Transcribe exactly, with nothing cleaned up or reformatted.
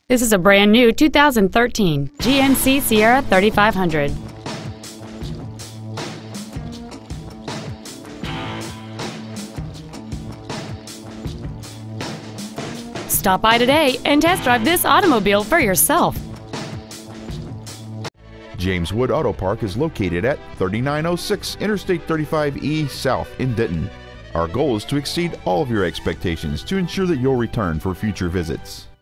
This is a brand new two thousand thirteen G M C Sierra thirty-five hundred. Stop by today and test drive this automobile for yourself. James Wood Auto Park is located at thirty-nine oh six Interstate thirty-five E South in Denton. Our goal is to exceed all of your expectations to ensure that you'll return for future visits.